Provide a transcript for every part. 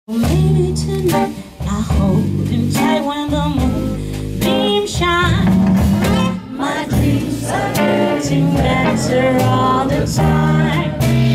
Maybe tonight I hold him tight when the moonbeam shine. My dreams are getting better all the time.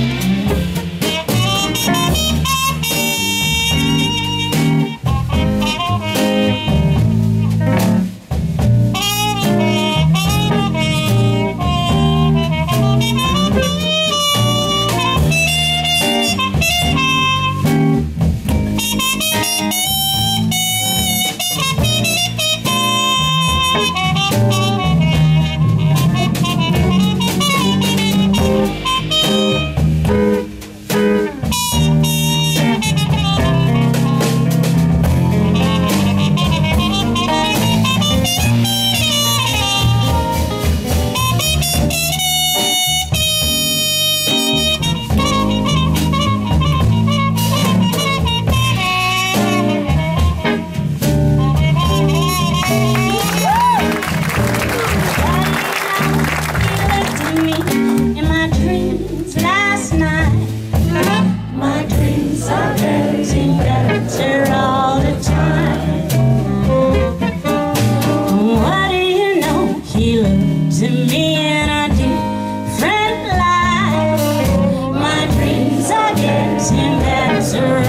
To me in a different light, my dreams are getting better.